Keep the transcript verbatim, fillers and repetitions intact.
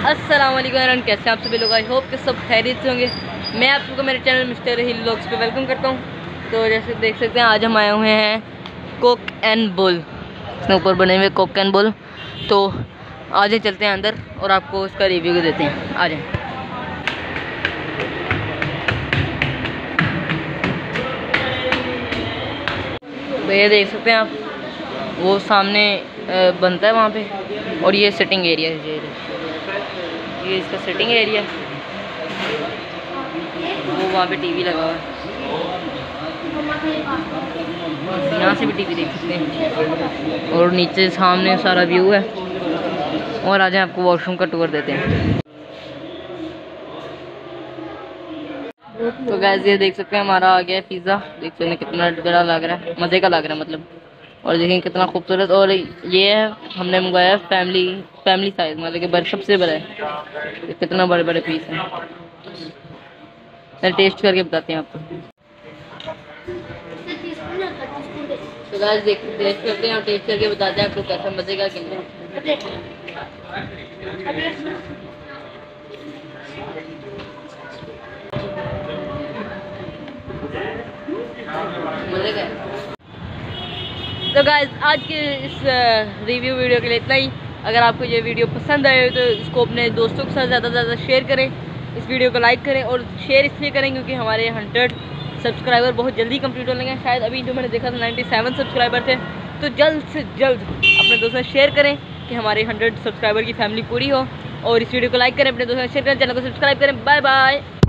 अस्सलाम वालेकुम, कैसे हैं आप सभी लोग। आई होप कि सब खैरियत से होंगे। मैं आप सबको मेरे चैनल मिस्टर हिल व्लॉग्स पे वेलकम करता हूं। तो जैसे देख सकते हैं आज हम आए हुए हैं कोक एंड बुल, इसके ऊपर बने हुए कोक एंड बुल। तो आज चलते हैं अंदर और आपको उसका रिव्यू देते हैं। आ जाएं। तो ये देख सकते हैं आप, वो सामने बनता है वहाँ पे, और ये सिटिंग एरिया है। ये ये इसका सिटिंग एरिया, वो वहाँ पे टीवी लगा हुआ है, यहाँ से भी टीवी देख सकते हैं। और नीचे सामने सारा व्यू है। और आज आपको वॉशरूम का टूर देते हैं। तो गैस ये देख सकते हैं हमारा आ गया है पिज़्ज़ा। देख सकते हैं कितना बड़ा लग रहा है, मज़े का लग रहा है मतलब। और देखें कितना खूबसूरत। और ये है हमने मंगवाया है फैमिली फैमिली साइज, मतलब कि बड़े सबसे बड़ा है। कितना बड़े बड़े पीस हैं। मैं टेस्ट करके बताते हैं आपको। तो गाइस देख टेस्ट करते हैं और टेस्ट करके बताते हैं आपको कैसा मज़े का कि नहीं। मज़े का। तो गाइस आज के इस रिव्यू वीडियो के लिए इतना ही। अगर आपको ये वीडियो पसंद आए तो इसको अपने दोस्तों के साथ ज़्यादा से ज़्यादा शेयर करें। इस वीडियो को लाइक करें, और शेयर इसलिए करें क्योंकि हमारे हंड्रेड सब्सक्राइबर बहुत जल्दी कंप्लीट होने हैं। शायद अभी जो मैंने देखा था नाइन्टी सेवन सब्सक्राइबर थे। तो जल्द से जल्द अपने दोस्तों से शेयर करें कि हमारे हंड्रेड सब्सक्राइबर की फैमिली पूरी हो। और इस वीडियो को लाइक करें, अपने दोस्तों से शेयर करें, चैनल को सब्सक्राइब करें। Bye bye.